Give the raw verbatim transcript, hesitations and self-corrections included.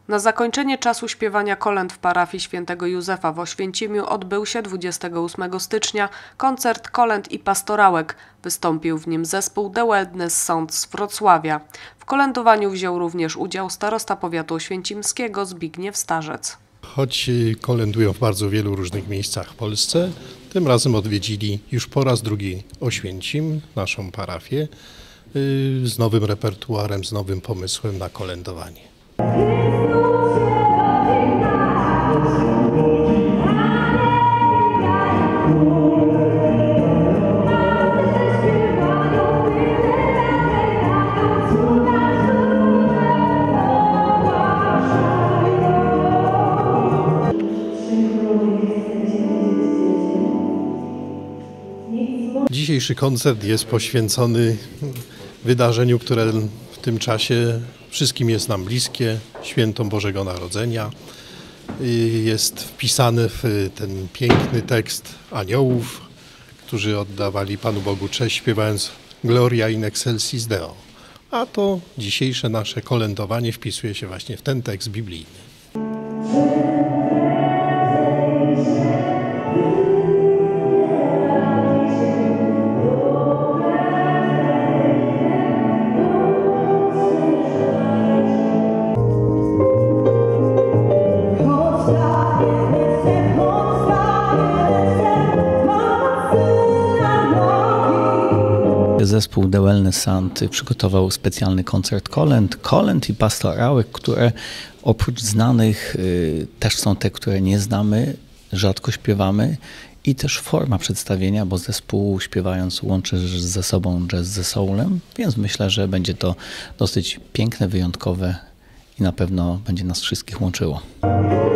Na zakończenie czasu śpiewania kolęd w parafii świętego Józefa w Oświęcimiu odbył się dwudziestego ósmego stycznia koncert kolęd i pastorałek. Wystąpił w nim zespół The Wellness Sound z Wrocławia. W kolędowaniu wziął również udział starosta powiatu oświęcimskiego Zbigniew Starzec. Choć kolędują w bardzo wielu różnych miejscach w Polsce, tym razem odwiedzili już po raz drugi Oświęcim, naszą parafię, z nowym repertuarem, z nowym pomysłem na kolędowanie. Dzisiejszy koncert jest poświęcony wydarzeniu, które w tym czasie wszystkim jest nam bliskie, świętom Bożego Narodzenia. Jest wpisany w ten piękny tekst aniołów, którzy oddawali Panu Bogu cześć, śpiewając Gloria in excelsis Deo. A to dzisiejsze nasze kolędowanie wpisuje się właśnie w ten tekst biblijny. Zespół The Wellness Sound przygotował specjalny koncert kolęd, kolęd i pastorałek, które oprócz znanych y, też są te, które nie znamy, rzadko śpiewamy i też forma przedstawienia, bo zespół śpiewając łączy ze sobą jazz ze soulem, więc myślę, że będzie to dosyć piękne, wyjątkowe i na pewno będzie nas wszystkich łączyło.